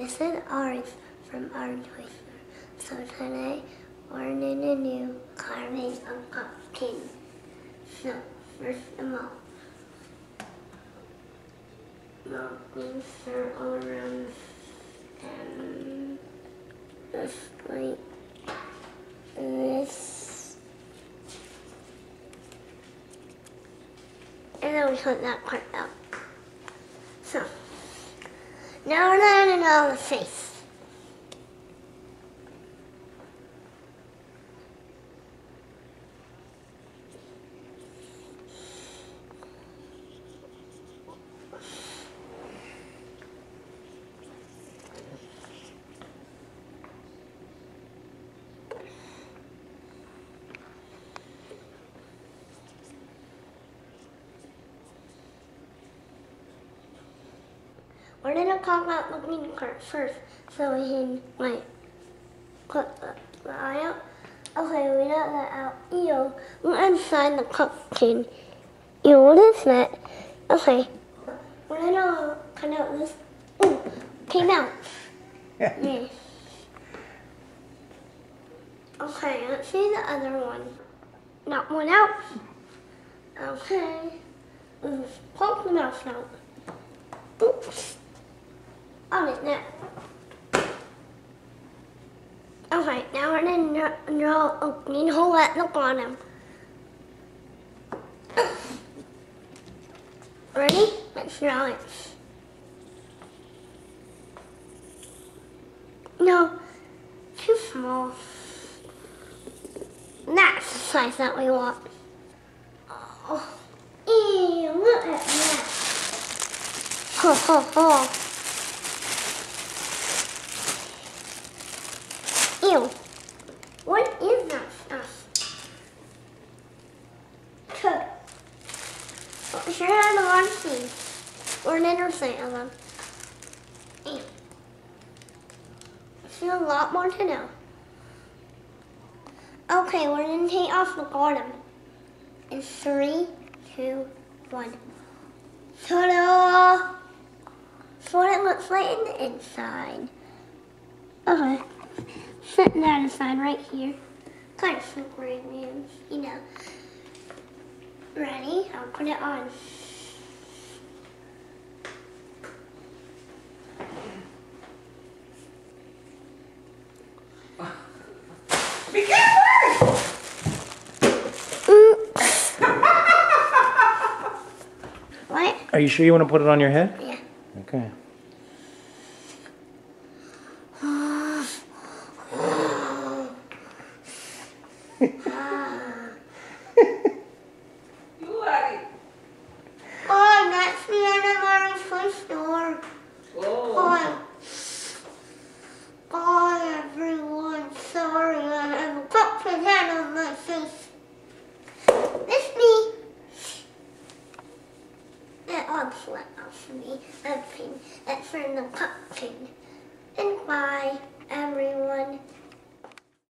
This is Aries from Art Twister. So today we're in a new carving of pumpkin. So first of all, marking circle around and just like this. And then we cut that part out. So now we're laying it on the face. We're gonna carve out the green part first, so we can like put the eye out. Okay, we got that out. Ew, we're inside the pumpkin. Ew, what is that? Okay, we're gonna cut out this. Ooh, came out. Yeah. Okay, let's see the other one. Not one out. Okay, let's pop the mouth out. Oops. On it now. Okay, now we're gonna draw a green hole at the bottom. Ready? Let's draw it. No, too small. That's the size that we want. Oh, ew, look at that. Ho, ho, ho. Ew, what is that stuff? Cook. Oh, sure had a lot of things. Or an interstate of them. Ew. There's a lot more to know. Okay, we're gonna take off the bottom. In 3, 2, 1. Ta-da! That's what it looks like in the inside. Okay. Set that aside right here. Kind of slippery, man. You know. Ready? I'll put it on. Be careful! What? Are you sure you want to put it on your head? Yeah. Okay. Oh, that's the end of our toy store. Oh. Bye, everyone. Sorry, I have a pumpkin head on my face. It's me. That all sweat off of me. That's from the pumpkin. And bye, everyone.